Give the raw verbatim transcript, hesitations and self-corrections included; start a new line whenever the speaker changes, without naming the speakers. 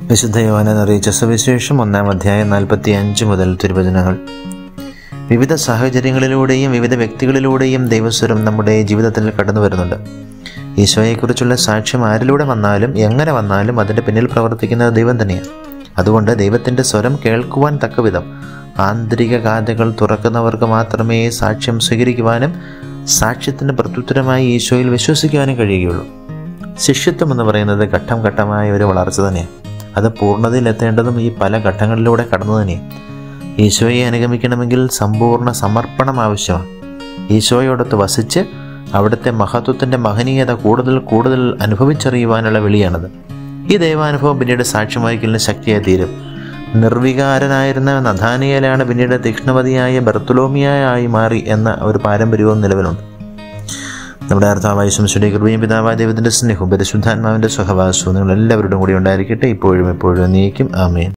വിശുദ്ധ യോഹന്നാൻ അറിയിച്ച സുവിശേഷം ഒന്നാം അധ്യായം നാൽപ്പത്തി അഞ്ച് മുതൽ തിരുവചനങ്ങൾ. വിവിധ സാഹചര്യങ്ങളിലൂടെയും വിവിധ വ്യക്തികളിലൂടെയും ദൈവസ്വരം നമ്മുടെ ജീവിതത്തിൽ കടന്നു വരുന്നുണ്ട്. ഈശോയെക്കുറിച്ചുള്ള സാക്ഷ്യം ആരിലൂടെ വന്നാലും എങ്ങനെ വന്നാലും അതിൻ്റെ പിന്നിൽ പ്രവർത്തിക്കുന്നത് ദൈവം തന്നെയാണ്. അതുകൊണ്ട് ദൈവത്തിൻ്റെ സ്വരം കേൾക്കുവാൻ തക്കവിധം ആന്തരിക കാതുകൾ തുറക്കുന്നവർക്ക് മാത്രമേ സാക്ഷ്യം സ്വീകരിക്കുവാനും സാക്ഷ്യത്തിന് പ്രത്യുത്തരമായി ഈശോയിൽ വിശ്വസിക്കുവാനും കഴിയുകയുള്ളൂ. ശിഷ്യത്വം എന്ന് പറയുന്നത് ഘട്ടം ഘട്ടമായ ഒരു വളർച്ച തന്നെയാണ്. അത് പൂർണ്ണതയിലെത്തേണ്ടതും ഈ പല ഘട്ടങ്ങളിലൂടെ കടന്നു തന്നെയാണ്. ഈശോയെ അനുഗമിക്കണമെങ്കിൽ സമ്പൂർണ്ണ സമർപ്പണം ആവശ്യമാണ്. ഈശോയോടൊത്ത് വസിച്ച് അവിടുത്തെ മഹത്വത്തിൻ്റെ മഹനീയത കൂടുതൽ കൂടുതൽ അനുഭവിച്ചറിയുവാനുള്ള വിളിയാണത്. ഈ ദൈവാനുഭവം പിന്നീട് സാക്ഷ്യം വഹിക്കലിന് ശക്തിയായി തീരും. നിർവികാരനായിരുന്ന നഥാനിയേലാണ് പിന്നീട് തീക്ഷ്ണമതിയായ ബർത്തുലോമിയായി മാറി എന്ന ഒരു പാരമ്പര്യവും നിലവിലുണ്ട്. നമ്മുടെ കർത്താവായ യേശുവിന്റെ കൃപയും പിതാവായ ദൈവത്തിന്റെ സ്നേഹവും പരിശുദ്ധാത്മാവിന്റെ സഹവാസവും നിങ്ങൾ എല്ലാവരോടും കൂടി ഉണ്ടായിരിക്കട്ടെ, ഇപ്പോഴും എപ്പോഴും എന്നേക്കും. ആമേൻ.